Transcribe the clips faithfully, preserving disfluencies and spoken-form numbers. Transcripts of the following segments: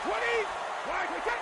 twenty. Wide wicket.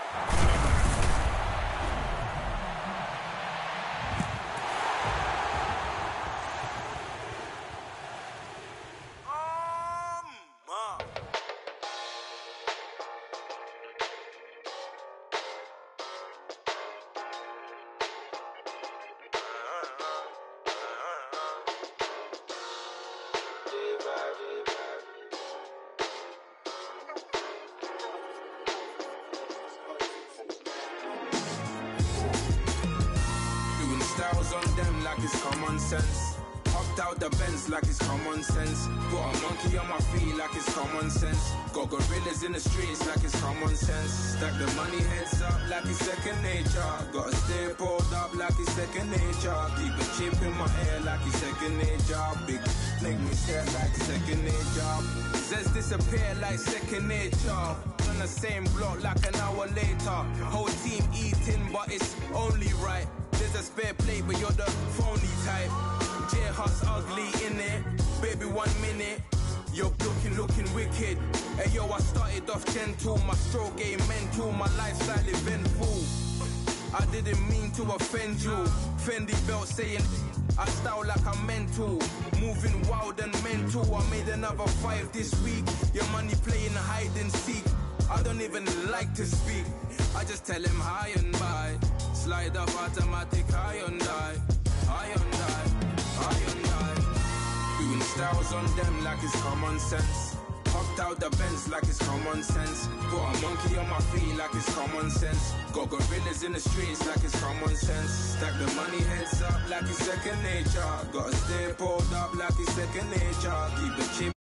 Styles on them like it's common sense. Hopped out the Benz like it's common sense. Got a monkey on my feet like it's common sense. Got gorillas in the streets like it's common sense. Stack the money heads up like it's second nature. Gotta stay pulled up like it's second nature. Keep a chip in my ear like it's second nature. Big make me stare like second nature. Says disappear like second nature. On the same block like an hour later. Whole team eating but it's only right. There's a spare plate, but you're the phony type. J-Hut's ugly, innit? Baby, one minute. You're looking, looking wicked. Hey, yo, I started off gentle. My stroke game mental. My lifestyle eventful. I didn't mean to offend you. Fendi belt saying I style like I'm mental. Moving wild and mental. I made another five this week. Your money playing hide and seek. I don't even like to speak. I just tell him hi and bye. Slide up automatic Hyundai, Hyundai, Hyundai. Doing styles on them like it's common sense. Hopped out the Benz like it's common sense. Got a monkey on my feet like it's common sense. Got gorillas in the streets like it's common sense. Stack the money heads up like it's second nature. Gotta stay pulled up like it's second nature. Keep the chip.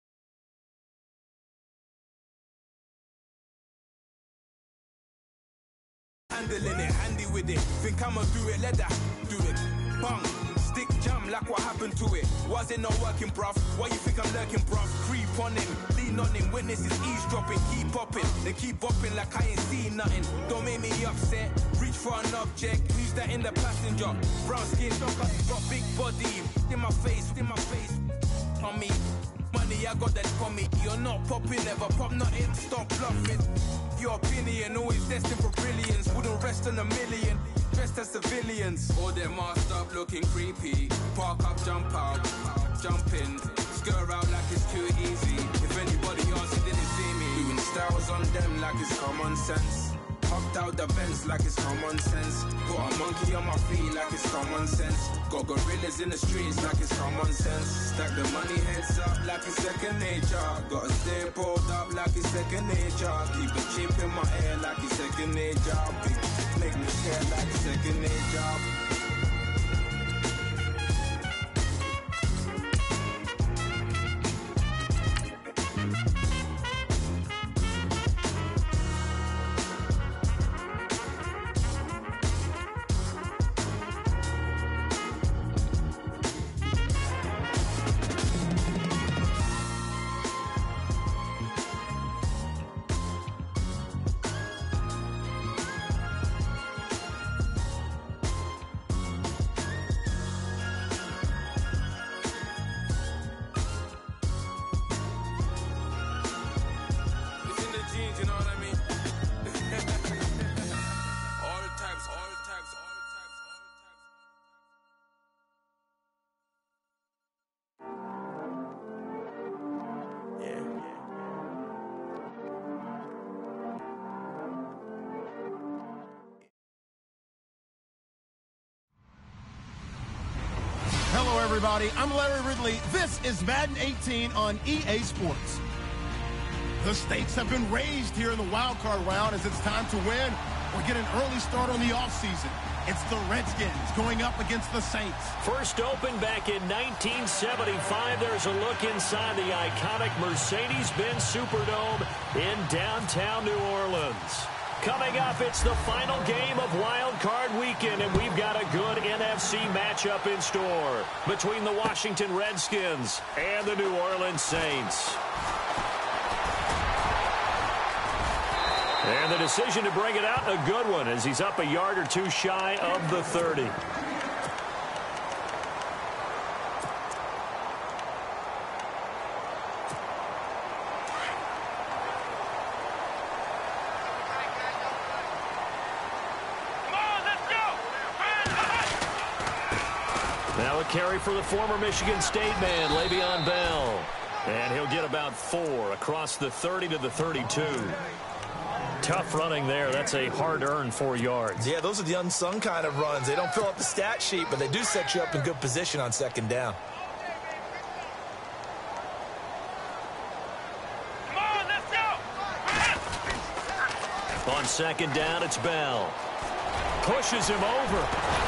Handling it, handy with it. Think I'ma do it, let that do it. Bang, stick jam like what happened to it. Was it not working, bruv? Why you think I'm lurking, bruv? Creep on him, lean on him. Witnesses eavesdropping, keep popping. They keep bopping like I ain't seen nothing. Don't make me upset. Reach for an object. Who's that in the passenger? Brown skin, got big body. In my face, in my face. On me, money I got that for me. You're not popping, never pop nothing. Stop bluffing. Your opinion always destined for brilliance. Wouldn't rest on a million, dressed as civilians. All them masked up looking creepy. Park up, jump out, jump in. Skirt out like it's too easy. If anybody else didn't see me. Doing styles on them like it's common sense. Hopped out the Benz like it's common sense. Got a monkey on my feet like it's common sense. Got gorillas in the streets like it's common sense. Stack the money heads up like it's second nature. Gotta stay pulled up like it's second nature. Keep a chip in my ear like it's second nature. Make me care like it's second nature. Hello, everybody. I'm Larry Ridley. This is Madden eighteen on E A Sports. The stakes have been raised here in the wild card round as it's time to win or get an early start on the offseason. It's the Redskins going up against the Saints. First opened back in nineteen seventy-five. There's a look inside the iconic Mercedes-Benz Superdome in downtown New Orleans. Coming up, it's the final game of Wild Card Weekend, and we've got a good N F C matchup in store between the Washington Redskins and the New Orleans Saints. And the decision to bring it out, a good one, as he's up a yard or two shy of the thirty. carry for the former Michigan State man, Le'Veon Bell. And he'll get about four across the thirty to the thirty-two. Tough running there. That's a hard-earned four yards. Yeah, those are the unsung kind of runs. They don't fill up the stat sheet, but they do set you up in good position on second down. Come on, let's go! On second down, it's Bell. Pushes him over.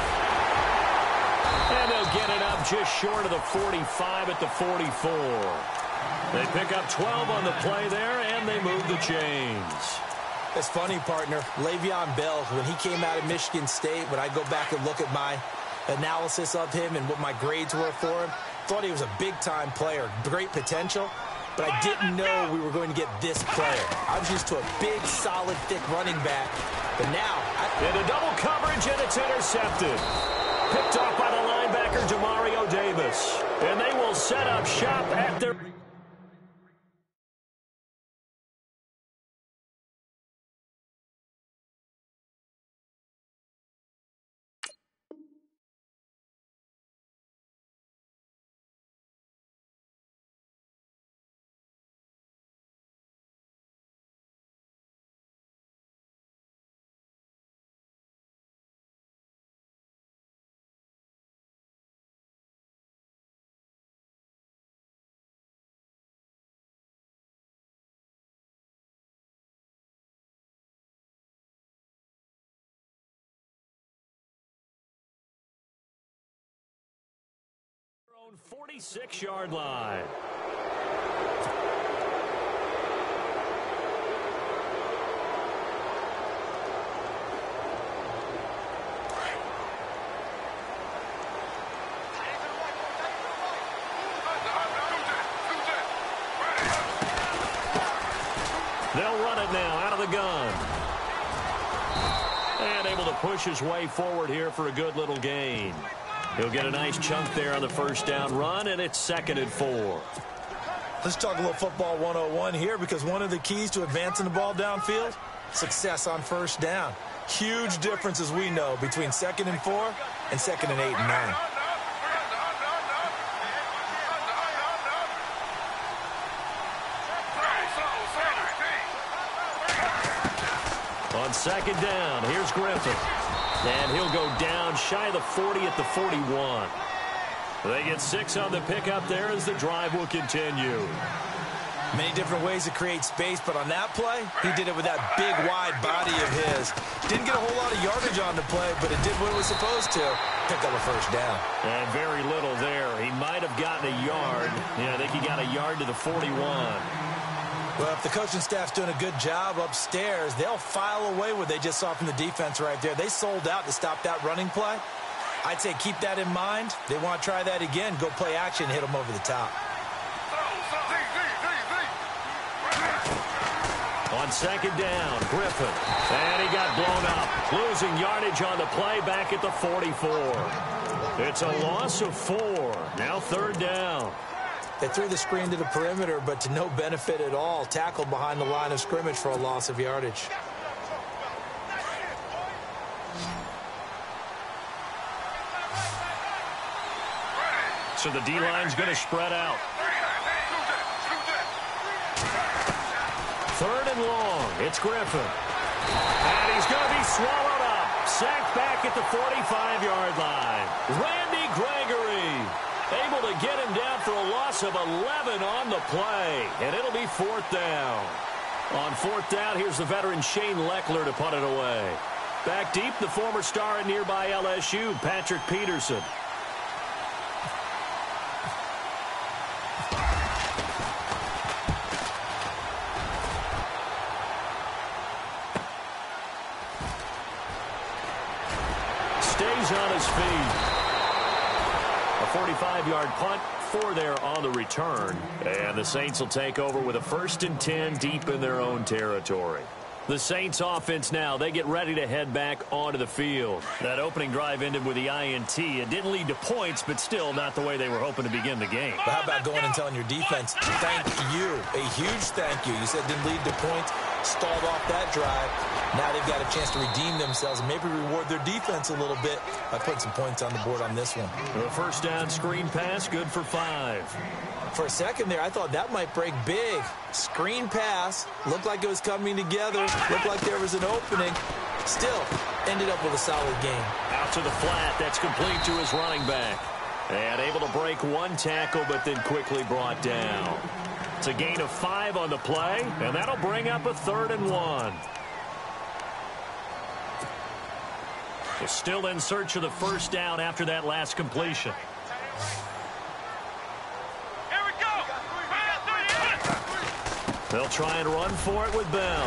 And they'll get it up just short of the forty-five at the forty-four. They pick up twelve on the play there, and they move the chains. It's funny, partner. Le'Veon Bell, when he came out of Michigan State, when I go back and look at my analysis of him and what my grades were for him, thought he was a big-time player, great potential, but I didn't know we were going to get this player. I was used to a big, solid, thick running back, but now... I Into double coverage, and it's intercepted. Picked off by the linebacker, Demario Davis. And they will set up shop at their... forty-six-yard line. They'll run it now out of the gun. And able to push his way forward here for a good little gain. He'll get a nice chunk there on the first down run, and it's second and four. Let's talk a little football one oh one here, because one of the keys to advancing the ball downfield, success on first down. Huge difference, as we know, between second and four and second and eight and nine. On second down, here's Griffin. And he'll go down shy of the forty at the forty-one. They get six on the pickup there as the drive will continue. Many different ways to create space, but on that play, he did it with that big, wide body of his. Didn't get a whole lot of yardage on the play, but it did what it was supposed to. Picked up a first down. And very little there. He might have gotten a yard. Yeah, I think he got a yard to the forty-one. Well, if the coaching staff's doing a good job upstairs, they'll file away what they just saw from the defense right there. They sold out to stop that running play. I'd say keep that in mind. They want to try that again. Go play action, hit them over the top. On second down, Griffin. And he got blown up. Losing yardage on the play back at the forty-four. It's a loss of four. Now third down. They threw the screen to the perimeter, but to no benefit at all. Tackled behind the line of scrimmage for a loss of yardage. So the D-line's going to spread out. Third and long. It's Griffin. And he's going to be swallowed up. Sacked back at the forty-five-yard line. Randy Gregory able to get him down for a loss of eleven on the play. And it'll be fourth down. On fourth down, here's the veteran Shane Lechler to punt it away. Back deep, the former star at nearby L S U, Patrick Peterson. Stays on his feet. A forty-five-yard punt, four there on the return. And the Saints will take over with a first and ten deep in their own territory. The Saints offense now, they get ready to head back onto the field. That opening drive ended with the I N T. It didn't lead to points, but still not the way they were hoping to begin the game. But how about going and telling your defense, thank you, a huge thank you. You said it didn't lead to points. stalled off that drive. Now they've got a chance to redeem themselves and maybe reward their defense a little bit by putting some points on the board on this one. The first down screen pass, good for five. For a second there, I thought that might break big. Screen pass, looked like it was coming together, looked like there was an opening. Still, ended up with a solid game. Out to the flat, that's complete to his running back. And able to break one tackle, but then quickly brought down. It's a gain of five on the play, and that'll bring up a third and one. They're still in search of the first down after that last completion. Here we go. They'll try and run for it with Bell.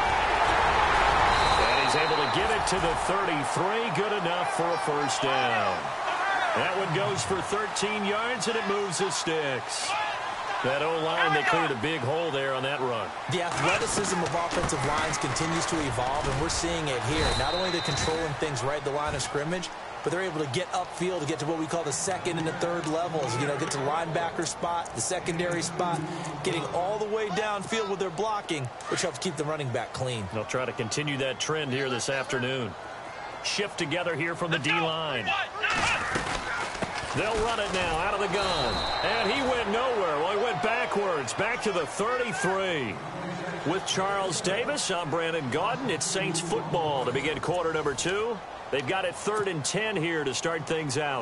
And he's able to get it to the thirty-three. Good enough for a first down. That one goes for thirteen yards, and it moves the sticks. That O-line, they cleared a big hole there on that run. The athleticism of offensive lines continues to evolve, and we're seeing it here. Not only are they controlling things right at the line of scrimmage, but they're able to get upfield to get to what we call the second and the third levels. You know, get to the linebacker spot, the secondary spot, getting all the way downfield with their blocking, which helps keep the running back clean. They'll try to continue that trend here this afternoon. Shift together here from the D-line. They'll run it now out of the gun. And he went nowhere. Well, he went backwards, back to the thirty-three. With Charles Davis, I'm Brandon Gaudin. It's Saints football to begin quarter number two. They've got it third and ten here to start things out.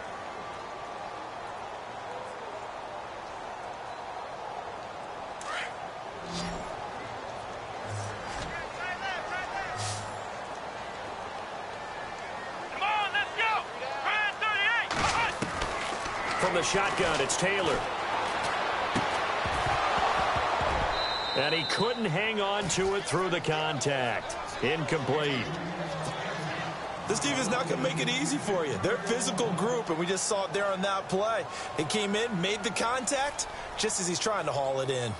From the shotgun, it's Taylor. And he couldn't hang on to it through the contact. Incomplete. This team is not going to make it easy for you. They're a physical group, and we just saw it there on that play. It came in, made the contact, just as he's trying to haul it in.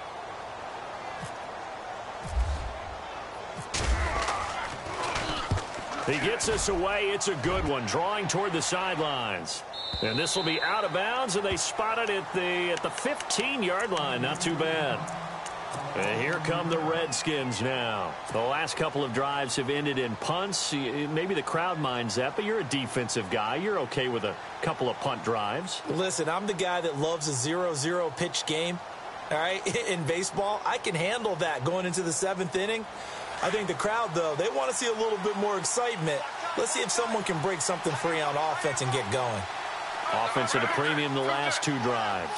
He gets us away. It's a good one, drawing toward the sidelines. And this will be out of bounds, and they spot it at the at the fifteen-yard line. Not too bad. And here come the Redskins now. The last couple of drives have ended in punts. Maybe the crowd minds that, but you're a defensive guy. You're okay with a couple of punt drives. Listen, I'm the guy that loves a zero zero pitch game. All right, in baseball, I can handle that going into the seventh inning. I think the crowd, though, they want to see a little bit more excitement. Let's see if someone can break something free on offense and get going. Offense at a premium the last two drives.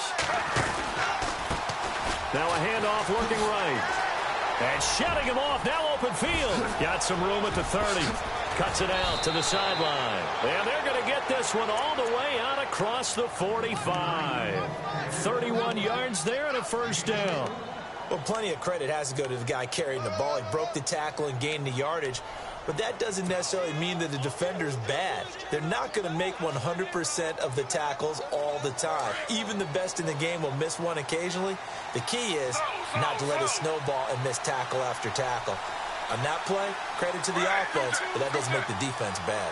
Now a handoff working right. And shutting him off. Now open field. Got some room at the thirty. Cuts it out to the sideline. And they're going to get this one all the way out across the forty-five. thirty-one yards there and a first down. Well, plenty of credit has to go to the guy carrying the ball. He broke the tackle and gained the yardage. But that doesn't necessarily mean that the defender's bad. They're not going to make one hundred percent of the tackles all the time. Even the best in the game will miss one occasionally. The key is not to let it snowball and miss tackle after tackle. On that play, credit to the offense, but that doesn't make the defense bad.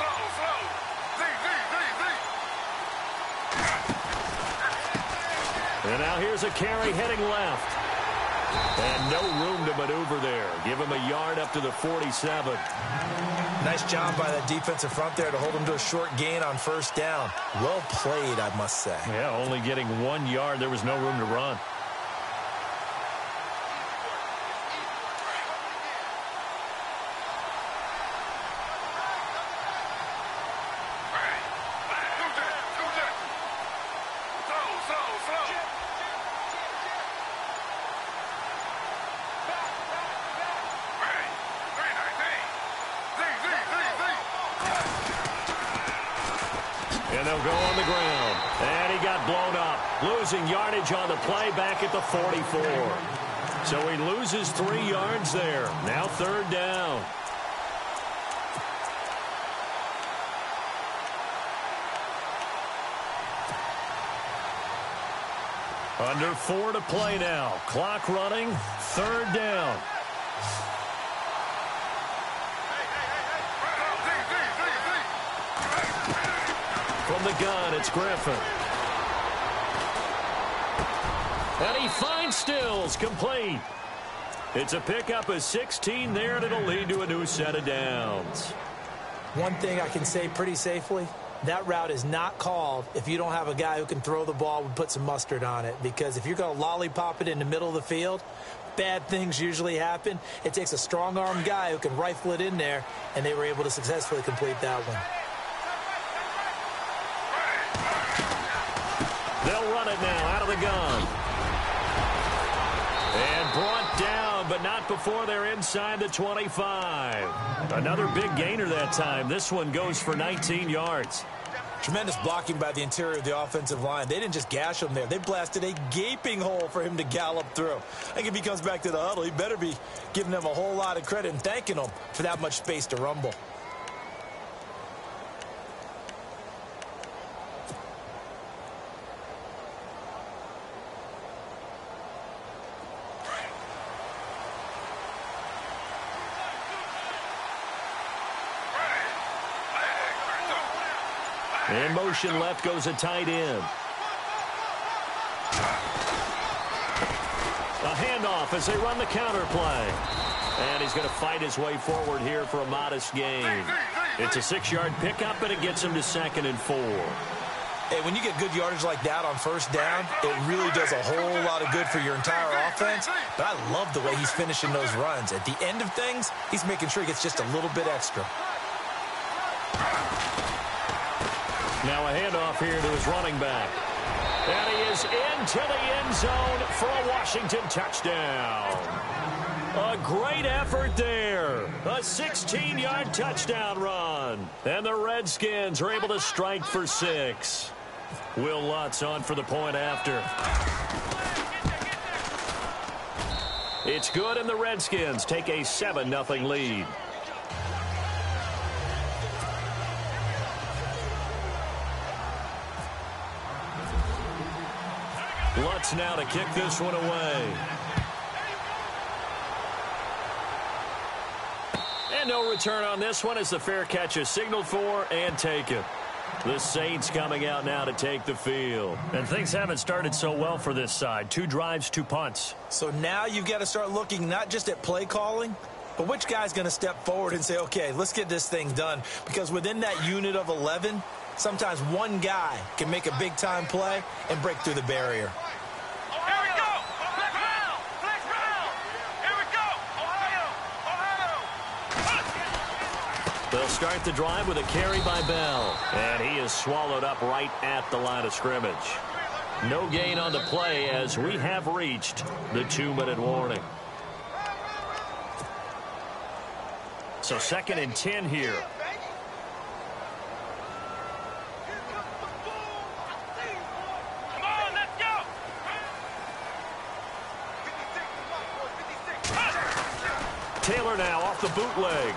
And now here's a carry heading left. And no room to maneuver there. Give him a yard up to the forty-seven. Nice job by that defensive front there to hold him to a short gain on first down. Well played, I must say. Yeah, only getting one yard. There was no room to run. And they'll go on the ground. And he got blown up. Losing yardage on the play back at the forty-four. So he loses three yards there. Now third down. Under four to play now. Clock running. Third down. From the gun, it's Griffin. And he finds Stills, complete. It's a pickup of sixteen there, and it'll lead to a new set of downs. One thing I can say pretty safely, that route is not called if you don't have a guy who can throw the ball and put some mustard on it. Because if you're going to lollipop it in the middle of the field, bad things usually happen. It takes a strong-armed guy who can rifle it in there, and they were able to successfully complete that one. They'll run it now out of the gun. And brought down, but not before they're inside the twenty-five. Another big gainer that time. This one goes for nineteen yards. Tremendous blocking by the interior of the offensive line. They didn't just gash him there. They blasted a gaping hole for him to gallop through. I think if he comes back to the huddle, he better be giving them a whole lot of credit and thanking them for that much space to rumble. In motion left goes a tight end. A handoff as they run the counter play. And he's going to fight his way forward here for a modest gain. It's a six-yard pickup, and it gets him to second and four. Hey, when you get good yardage like that on first down, it really does a whole lot of good for your entire offense. But I love the way he's finishing those runs. At the end of things, he's making sure he gets just a little bit extra. Now a handoff here to his running back. And he is into the end zone for a Washington touchdown. A great effort there. A sixteen-yard touchdown run. And the Redskins are able to strike for six. Will Lutz on for the point after. It's good, and the Redskins take a seven nothing lead. Lutz now to kick this one away. And no return on this one as the fair catch is signaled for and taken. The Saints coming out now to take the field. And things haven't started so well for this side. Two drives, two punts. So now you've got to start looking not just at play calling, but which guy's going to step forward and say, okay, let's get this thing done. Because within that unit of eleven, sometimes one guy can make a big-time play and break through the barrier. They'll start the drive with a carry by Bell. And he is swallowed up right at the line of scrimmage. No gain on the play as we have reached the two-minute warning. So second and ten here. Taylor now off the bootleg.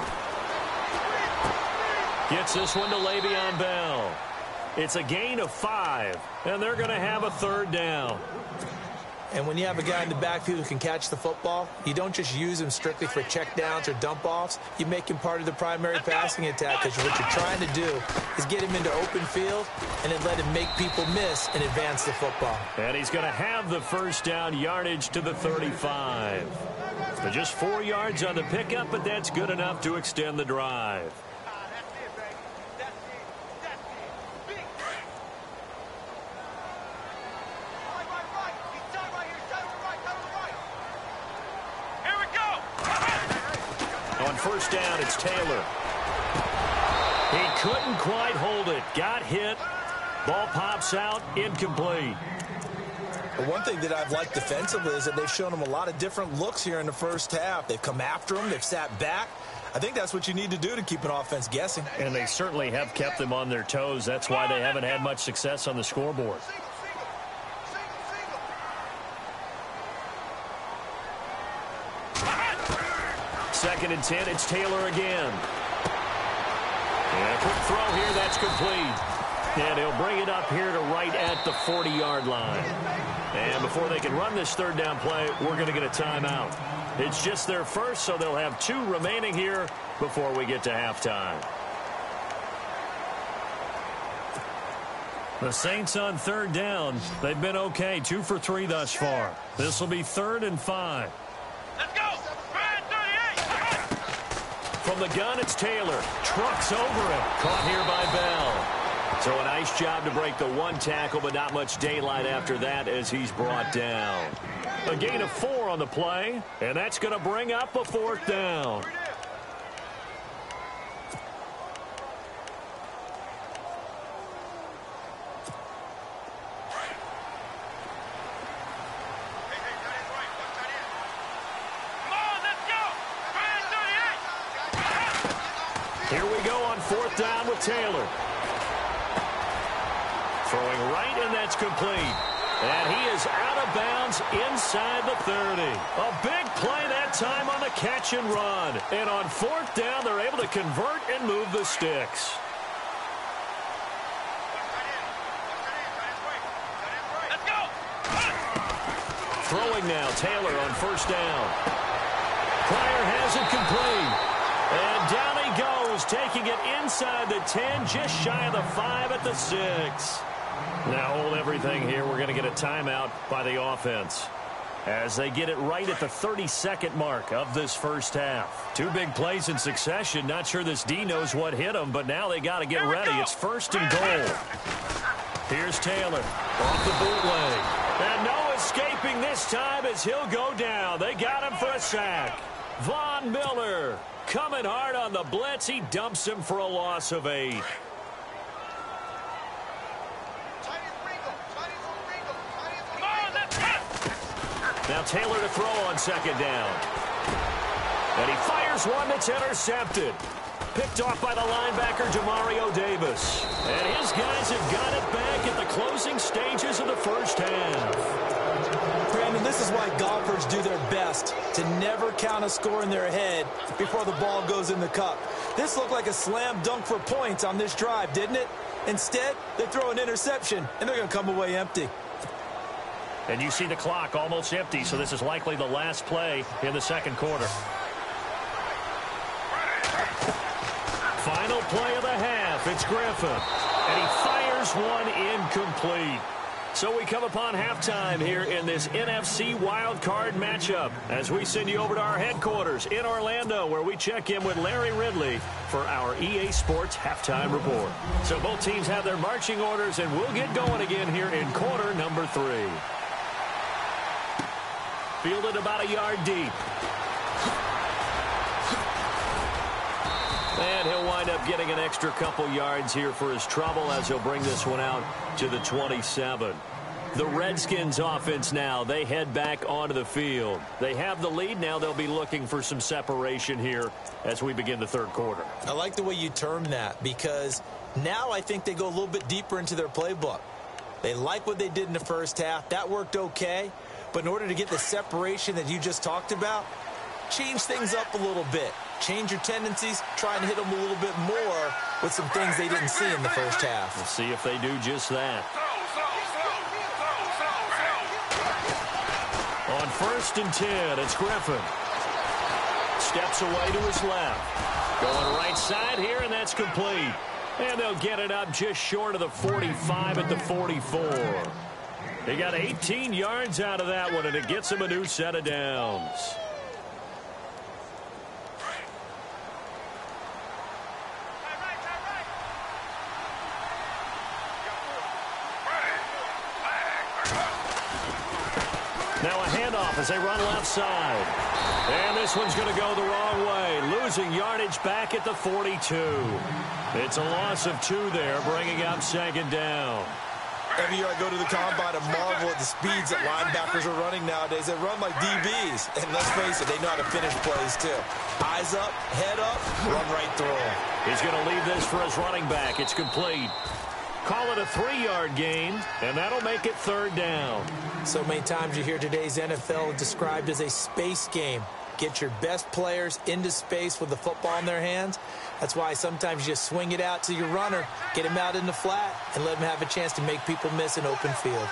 Gets this one to Le'Veon Bell. It's a gain of five, and they're going to have a third down. And when you have a guy in the backfield who can catch the football, you don't just use him strictly for checkdowns or dump-offs. You make him part of the primary passing attack, because what you're trying to do is get him into open field and then let him make people miss and advance the football. And he's going to have the first down, yardage to the thirty-five. So just four yards on the pickup, but that's good enough to extend the drive. On first down, it's Taylor. He couldn't quite hold it. Got hit. Ball pops out, incomplete. But one thing that I've liked defensively is that they've shown him a lot of different looks here in the first half. They've come after him. They've sat back. I think that's what you need to do to keep an offense guessing. And they certainly have kept them on their toes. That's why they haven't had much success on the scoreboard. Second and ten, it's Taylor again. And a quick throw here, that's complete. And he'll bring it up here to right at the forty-yard line. And before they can run this third down play, we're going to get a timeout. It's just their first, so they'll have two remaining here before we get to halftime. The Saints on third down. They've been okay, two for three thus far. This will be third and five. Let's go! From the gun, it's Taylor. Trucks over him. Caught here by Bell. So a nice job to break the one tackle, but not much daylight after that as he's brought down. A gain of four on the play, and that's going to bring up a fourth down. Here we go on fourth down with Taylor. Throwing right, and that's complete. And he is out of bounds inside the thirty. A big play that time on the catch and run. And on fourth down, they're able to convert and move the sticks. Let's go. Throwing now, Taylor on first down. Pryor has it complete. And down he goes, taking it inside the ten, just shy of the five at the six. Now hold everything here. We're going to get a timeout by the offense as they get it right at the thirty-second mark of this first half. Two big plays in succession. Not sure this D knows what hit them, but now they got to get ready. It's first and goal. Here's Taylor off the bootleg. And no escaping this time as he'll go down. They got him for a sack. Von Miller coming hard on the blitz. He dumps him for a loss of eight. Now Taylor to throw on second down. And he fires one that's intercepted. Picked off by the linebacker, Demario Davis. And his guys have got it back at the closing stages of the first half. Brandon, this is why golfers do their best to never count a score in their head before the ball goes in the cup. This looked like a slam dunk for points on this drive, didn't it? Instead, they throw an interception, and they're going to come away empty. And you see the clock almost empty, so this is likely the last play in the second quarter. Final play of the half. It's Griffin. And he fires one incomplete. So we come upon halftime here in this N F C wildcard matchup as we send you over to our headquarters in Orlando, where we check in with Larry Ridley for our E A Sports Halftime Report. So both teams have their marching orders, and we'll get going again here in quarter number three. Fielded about a yard deep. And he'll wind up getting an extra couple yards here for his trouble as he'll bring this one out to the twenty-seven. The Redskins offense now, they head back onto the field. They have the lead. Now they'll be looking for some separation here as we begin the third quarter. I like the way you term that, because now I think they go a little bit deeper into their playbook. They like what they did in the first half. That worked okay. But in order to get the separation that you just talked about, change things up a little bit. Change your tendencies, try and hit them a little bit more with some things they didn't see in the first half. We'll see if they do just that. On first and ten, it's Griffin. Steps away to his left. Going right side here, and that's complete. And they'll get it up just short of the forty-five at the forty-four. They got eighteen yards out of that one, and it gets him a new set of downs. Now a handoff as they run left side. And this one's going to go the wrong way. Losing yardage back at the forty-two. It's a loss of two there, bringing up second down. Every year I go to the combine and marvel at the speeds that linebackers are running nowadays. They run like D Bs. And let's face it, they know how to finish plays too. Eyes up, head up, run right through them. He's going to leave this for his running back. It's complete. Call it a three-yard gain, and that'll make it third down. So many times you hear today's N F L described as a space game. Get your best players into space with the football in their hands. That's why sometimes you just swing it out to your runner, get him out in the flat, and let him have a chance to make people miss an open field.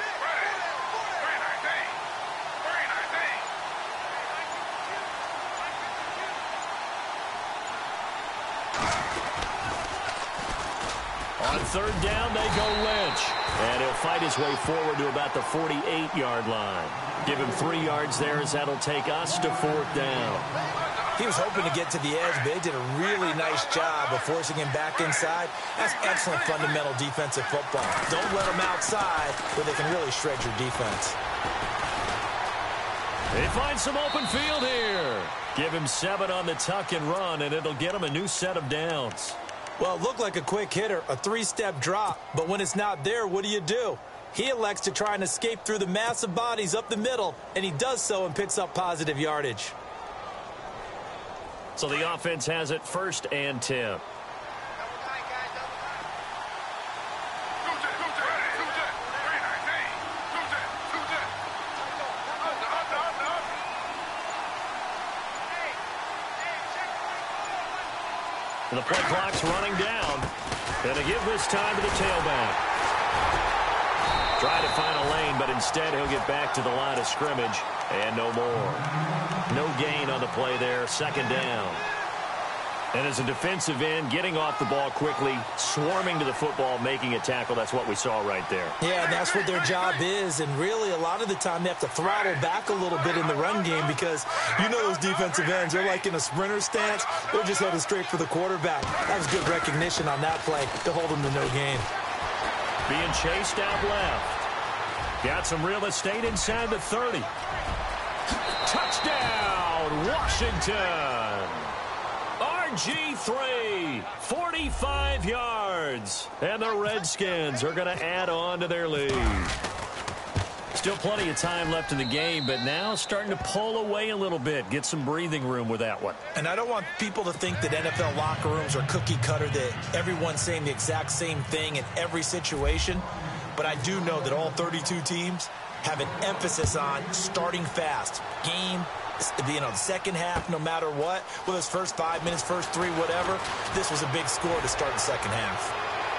On third down, they go Lynch. And he'll fight his way forward to about the forty-eight yard line. Give him three yards there as that'll take us to fourth down. He was hoping to get to the edge, but they did a really nice job of forcing him back inside. That's excellent fundamental defensive football. Don't let them outside where they can really shred your defense. They find some open field here. Give him seven on the tuck and run, and it'll get him a new set of downs. Well, it looked like a quick hitter, a three-step drop, but when it's not there, what do you do? He elects to try and escape through the massive bodies up the middle, and he does so and picks up positive yardage. So the offense has it first and ten. And the play clock's running down. Gonna give this time to the tailback. Try to find a lane, but instead he'll get back to the line of scrimmage and no more. No gain on the play there, second down. And as a defensive end, getting off the ball quickly, swarming to the football, making a tackle, that's what we saw right there. Yeah, and that's what their job is, and really a lot of the time they have to throttle back a little bit in the run game because you know those defensive ends, they're like in a sprinter stance, they're just headed straight for the quarterback. That was good recognition on that play to hold them to no gain. Being chased out left. Got some real estate inside the thirty. Touchdown, Washington. R G three, forty-five yards. And the Redskins are going to add on to their lead. Still plenty of time left in the game, but now starting to pull away a little bit. Get some breathing room with that one. And I don't want people to think that N F L locker rooms are cookie cutter, that everyone's saying the exact same thing in every situation. But I do know that all thirty-two teams have an emphasis on starting fast. Game, you know, the second half, no matter what, whether it's first five minutes, first three, whatever, this was a big score to start the second half.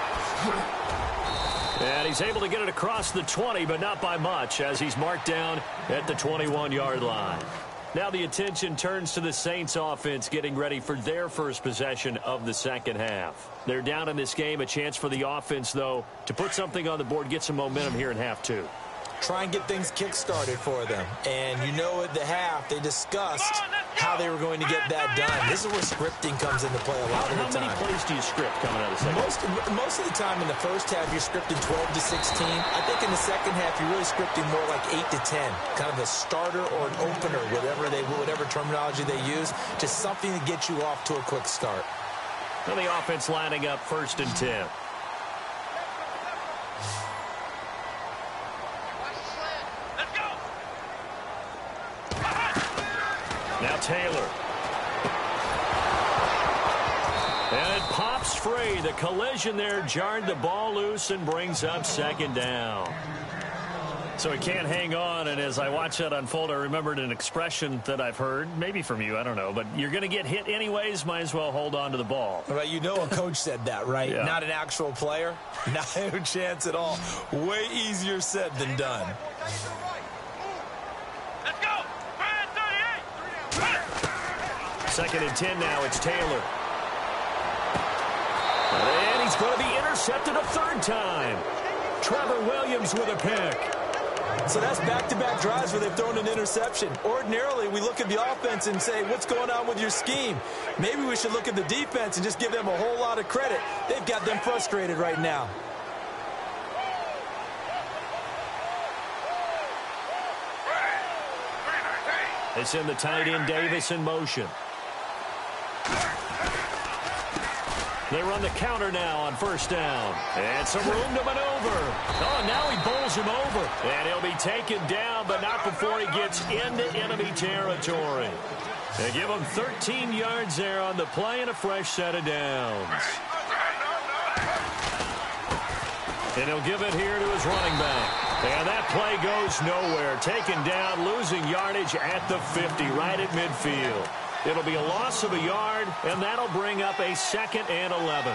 And he's able to get it across the twenty, but not by much, as he's marked down at the twenty-one-yard line. Now the attention turns to the Saints offense getting ready for their first possession of the second half. They're down in this game. A chance for the offense, though, to put something on the board, get some momentum here in half two. Try and get things kick-started for them. And you know at the half, they discussed how they were going to get that done. This is where scripting comes into play a lot of the time. How many plays do you script coming out of the second? Most, most of the time in the first half, you're scripting twelve to sixteen. I think in the second half, you're really scripting more like eight to ten. Kind of a starter or an opener, whatever they, whatever terminology they use, just something to get you off to a quick start. Well, the offense lining up first and ten. Now Taylor. And it pops free. The collision there jarred the ball loose and brings up second down. So he can't hang on, and as I watch that unfold, I remembered an expression that I've heard, maybe from you, I don't know, but you're going to get hit anyways, might as well hold on to the ball. Right, you know a coach said that, right? Yeah. Not an actual player. Not a chance at all. Way easier said than done. Second and ten now, it's Taylor. And he's going to be intercepted a third time. Trevor Williams with a pick. So that's back-to-back drives where they've thrown an interception. Ordinarily, we look at the offense and say, what's going on with your scheme? Maybe we should look at the defense and just give them a whole lot of credit. They've got them frustrated right now. They send the tight end Davis in motion. They run the counter now on first down. And some room to maneuver. Oh, now he bowls him over. And he'll be taken down, but not before he gets into enemy territory. They give him thirteen yards there on the play and a fresh set of downs. And he'll give it here to his running back. And that play goes nowhere. Taken down, losing yardage at the fifty, right at midfield. It'll be a loss of a yard, and that'll bring up a second and eleven.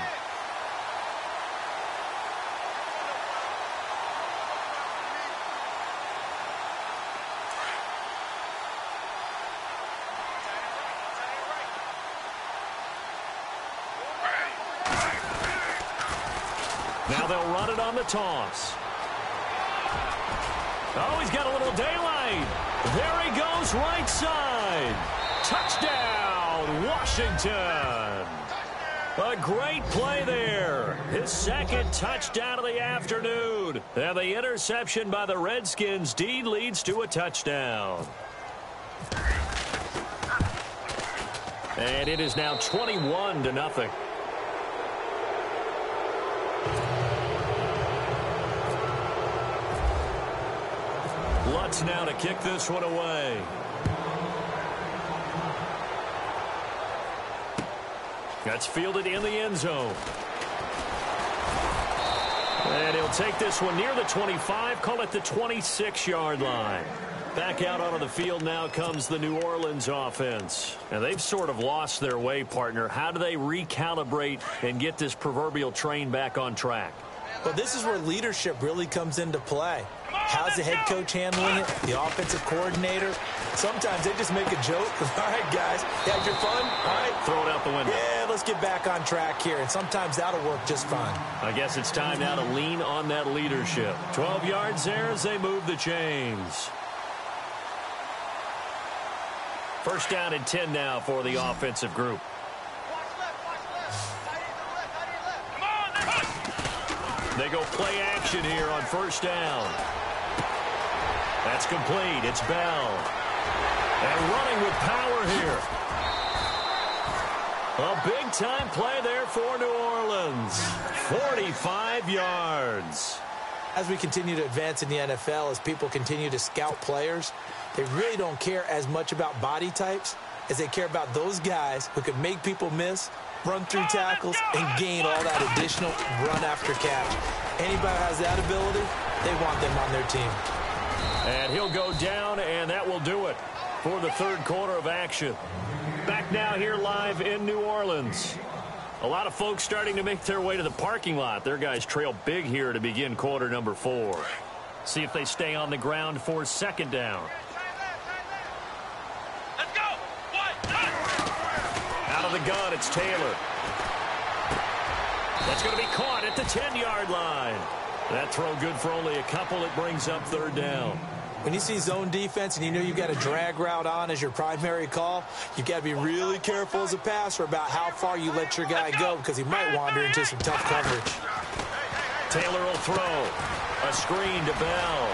Now they'll run it on the toss. Oh, he's got a little daylight. There he goes, right side. Touchdown, touchdown, Washington. A great play there. His second touchdown of the afternoon. And the interception by the Redskins D leads to a touchdown. And it is now twenty-one to nothing. Lutz now to kick this one away. That's fielded in the end zone. And he'll take this one near the twenty-five, call it the twenty-six yard line. Back out onto the field now comes the New Orleans offense. And they've sort of lost their way, partner. How do they recalibrate and get this proverbial train back on track? Well, this is where leadership really comes into play. How's the head coach handling it? The offensive coordinator? Sometimes they just make a joke. All right, guys, you had your fun? All right. Throw it out the window. Yeah, let's get back on track here. And sometimes that'll work just fine. I guess it's time now to lean on that leadership. twelve yards there as they move the chains. First down and ten now for the offensive group. They go play action here on first down. That's complete. It's Bell. And running with power here. A big-time play there for New Orleans. forty-five yards. As we continue to advance in the N F L, as people continue to scout players, they really don't care as much about body types as they care about those guys who can make people miss, run through tackles, and gain all that additional run after catch. Anybody who has that ability, they want them on their team. And he'll go down, and that will do it for the third quarter of action. Back now here live in New Orleans. A lot of folks starting to make their way to the parking lot. Their guys trail big here to begin quarter number four. See if they stay on the ground for second down. Let's go! One, Out of the gun, it's Taylor. That's going to be caught at the ten yard line. That throw good for only a couple. It brings up third down. When you see zone defense and you know you've got a drag route on as your primary call, you've got to be really careful as a passer about how far you let your guy go because he might wander into some tough coverage. Taylor will throw. A screen to Bell.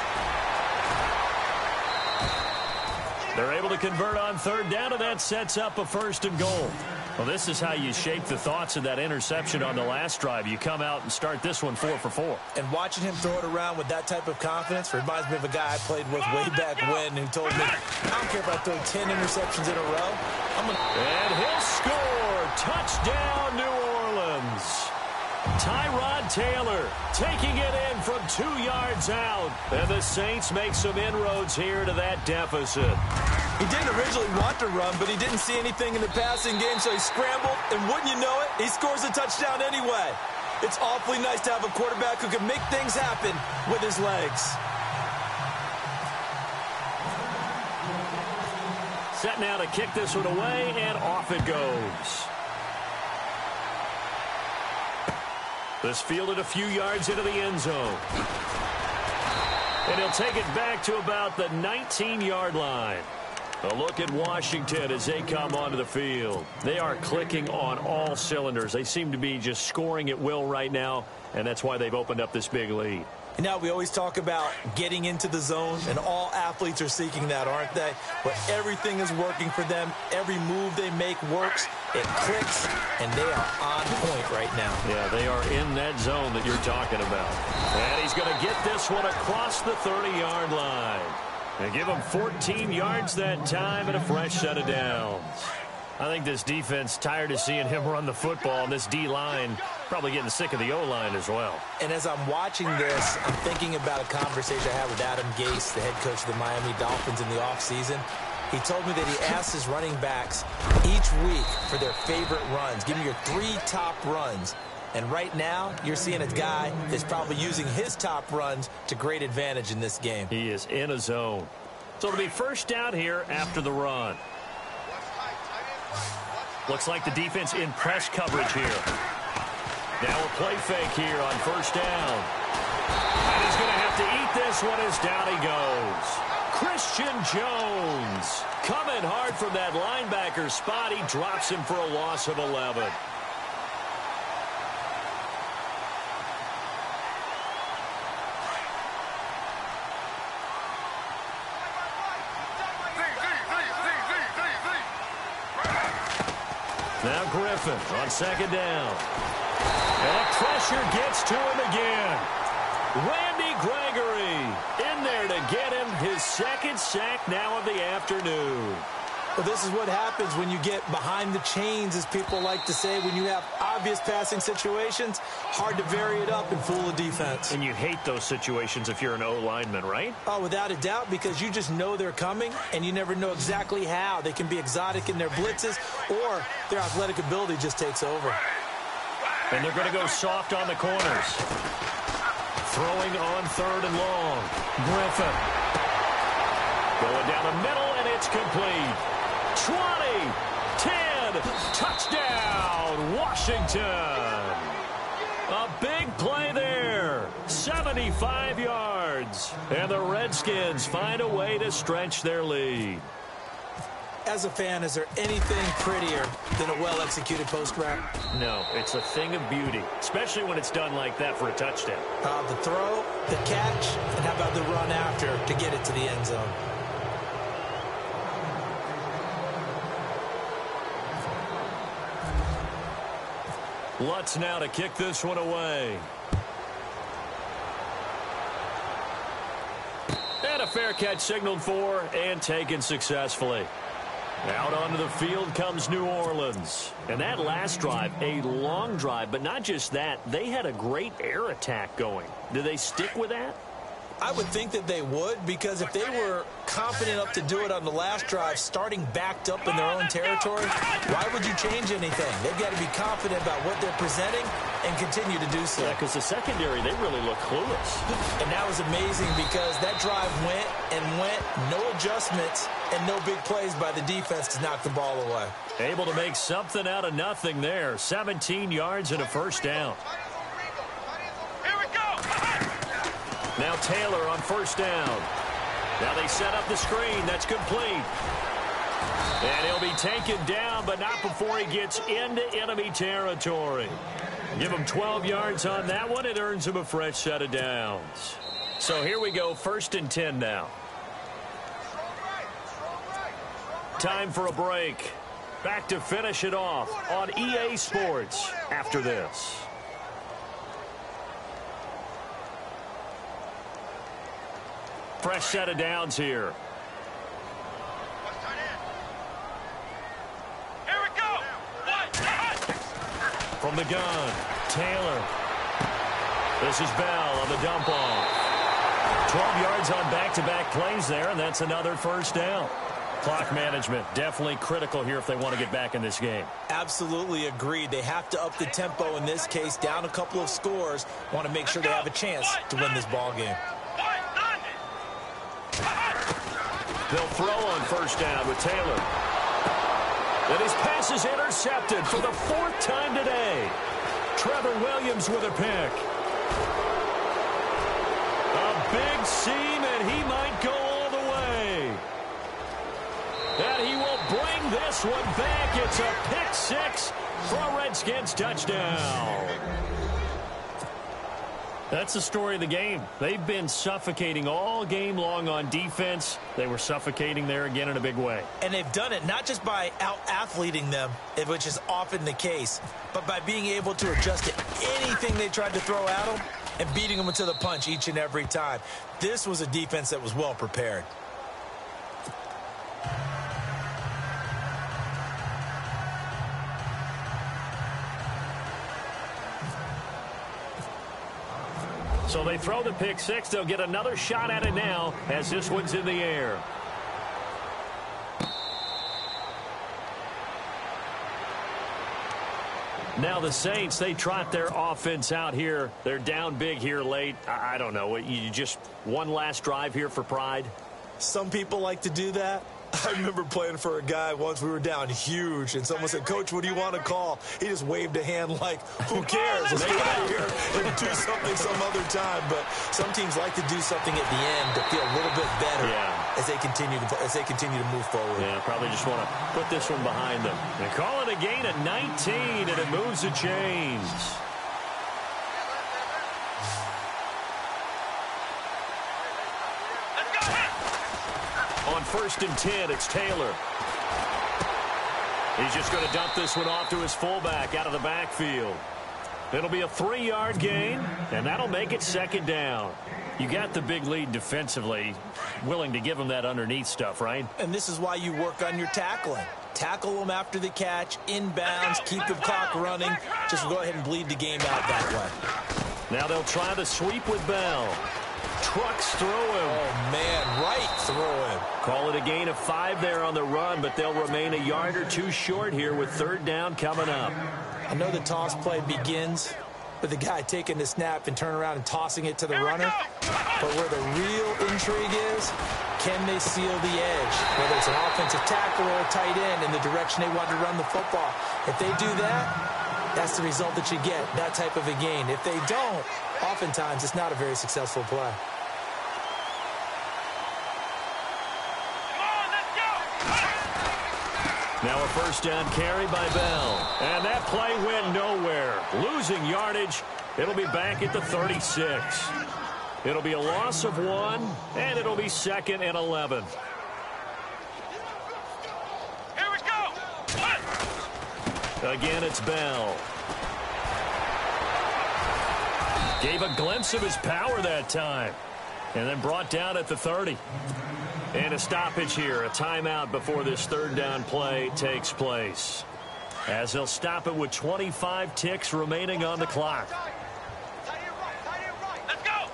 They're able to convert on third down, and that sets up a first and goal. Well, this is how you shake the thoughts of that interception on the last drive. You come out and start this one four for four. And watching him throw it around with that type of confidence reminds me of a guy I played with way back when who told me, I don't care if I throw ten interceptions in a row. I'm gonna... And he'll score. Touchdown, New Orleans. Tyrod Taylor taking it in from two yards out. And the Saints make some inroads here to that deficit. He didn't originally want to run, but he didn't see anything in the passing game, so he scrambled, and wouldn't you know it, he scores a touchdown anyway. It's awfully nice to have a quarterback who can make things happen with his legs. Set now to kick this one away, and off it goes. This fielded a few yards into the end zone. And he'll take it back to about the nineteen yard line. A look at Washington as they come onto the field. They are clicking on all cylinders. They seem to be just scoring at will right now, and that's why they've opened up this big lead. You know, we always talk about getting into the zone, and all athletes are seeking that, aren't they? Where everything is working for them. Every move they make works. It clicks, and they are on point right now. Yeah, they are in that zone that you're talking about. And he's going to get this one across the thirty yard line. And give him fourteen yards that time and a fresh set of downs. I think this defense tired of seeing him run the football, and this D-line probably getting sick of the O-line as well. And as I'm watching this, I'm thinking about a conversation I had with Adam Gase, the head coach of the Miami Dolphins in the offseason. He told me that he asked his running backs each week for their favorite runs. Give me your three top runs. And right now, you're seeing a guy that's probably using his top runs to great advantage in this game. He is in a zone. So it'll be first down here after the run. Looks like the defense in press coverage here. Now a play fake here on first down. And he's going to have to eat this one as down he goes. Christian Jones. Coming hard from that linebacker spot. He drops him for a loss of eleven. Now Griffin on second down. And pressure gets to him again. Randy Gregory in there to get him his second sack now of the afternoon. Well, this is what happens when you get behind the chains, as people like to say. When you have obvious passing situations, hard to vary it up and fool the defense. And you hate those situations if you're an O-lineman, right? Oh, without a doubt, because you just know they're coming, and you never know exactly how. They can be exotic in their blitzes, or their athletic ability just takes over. And they're going to go soft on the corners. Throwing on third and long. Griffin. Going down the middle, and it's complete. twenty, ten, touchdown, Washington. A big play there, seventy-five yards. And the Redskins find a way to stretch their lead. As a fan, is there anything prettier than a well-executed post-route? No, it's a thing of beauty, especially when it's done like that for a touchdown. Uh, the throw, the catch, and how about the run after to get it to the end zone? Lutz now to kick this one away. And a fair catch signaled for and taken successfully. Out onto the field comes New Orleans. And that last drive, a long drive, but not just that. They had a great air attack going. Do they stick with that? I would think that they would, because if they were confident enough to do it on the last drive, starting backed up in their own territory, why would you change anything? They've got to be confident about what they're presenting and continue to do so. Yeah, because the secondary, they really look clueless. And that was amazing, because that drive went and went, no adjustments and no big plays by the defense to knock the ball away. Able to make something out of nothing there. seventeen yards and a first down. Now Taylor on first down. Now they set up the screen. That's complete. And he'll be taken down, but not before he gets into enemy territory. Give him twelve yards on that one. It earns him a fresh set of downs. So here we go, first and ten now. Time for a break. Back to finish it off on E A Sports after this. Fresh set of downs here. Here we go. From the gun, Taylor. This is Bell on the dump off. twelve yards on back-to-back plays there, and that's another first down. Clock management definitely critical here if they want to get back in this game. Absolutely agreed. They have to up the tempo in this case, down a couple of scores. Want to make sure they have a chance to win this ball game. They'll throw on first down with Taylor. And his pass is intercepted for the fourth time today. Trevor Williams with a pick. A big seam, and he might go all the way. And he will bring this one back. It's a pick six for a Redskins touchdown. That's the story of the game. They've been suffocating all game long on defense. They were suffocating there again in a big way. And they've done it not just by out-athleting them, which is often the case, but by being able to adjust to anything they tried to throw at them and beating them to the punch each and every time. This was a defense that was well prepared. So they throw the pick six. They'll get another shot at it now as this one's in the air. Now the Saints, they trot their offense out here. They're down big here late. I, I don't know. You just one last drive here for pride? Some people like to do that. I remember playing for a guy once. We were down huge, and someone said, "Coach, what do you want to call?" He just waved a hand like, who cares? Let's get out of here and do something some other time. But some teams like to do something at the end to feel a little bit better. Yeah. as they continue to as they continue to move forward. Yeah, probably just want to put this one behind them. They call it a gain of nineteen, and it moves the chains. On first and ten, it's Taylor. He's just going to dump this one off to his fullback out of the backfield. It'll be a three-yard gain, and that'll make it second down. You got the big lead defensively, willing to give them that underneath stuff, right? And this is why you work on your tackling. Tackle them after the catch, inbounds, keep the clock running. Just go ahead and bleed the game out that way. Now they'll try the sweep with Bell. Trucks through him. Oh, man, right through him. Call it a gain of five there on the run, but they'll remain a yard or two short here with third down coming up. I know the toss play begins with the guy taking the snap and turning around and tossing it to the runner. But where the real intrigue is, can they seal the edge? Whether it's an offensive tackle or a tight end in the direction they want to run the football. If they do that, that's the result that you get, that type of a gain. If they don't, oftentimes it's not a very successful play. Now a first down carry by Bell. And that play went nowhere. Losing yardage. It'll be back at the thirty-six. It'll be a loss of one, and it'll be second and eleven. Here we go. One. Again, it's Bell. Gave a glimpse of his power that time. And then brought down at the thirty. And a stoppage here, a timeout before this third down play takes place. As they'll stop it with twenty-five ticks remaining on the clock. Let's go.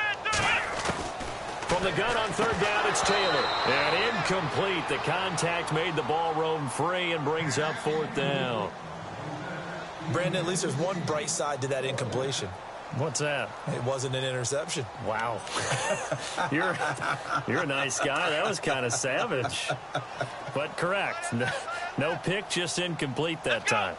From the gun on third down, it's Taylor. And incomplete. The contact made the ball roam free and brings up fourth down. Brandon, at least there's one bright side to that incompletion. What's that? It wasn't an interception. Wow. you're, you're a nice guy. That was kind of savage. But correct. No, no pick, just incomplete that time.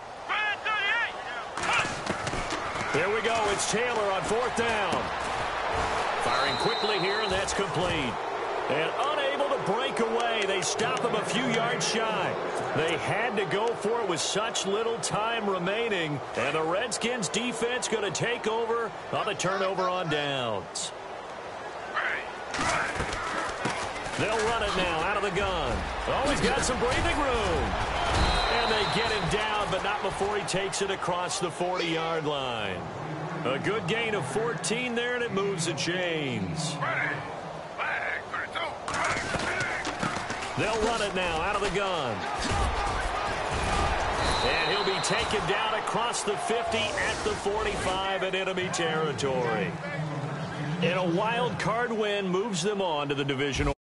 There we go. It's Taylor on fourth down. Firing quickly here, and that's complete. And unable to break away. They stop him a few yards shy. They had to go for it with such little time remaining. And the Redskins defense going to take over on the turnover on downs. They'll run it now out of the gun. Oh, he's got some breathing room. And they get him down, but not before he takes it across the forty-yard line. A good gain of fourteen there, and it moves the chains. They'll run it now out of the gun. And he'll be taken down across the fifty at the forty-five in enemy territory. And a wild card win moves them on to the divisional.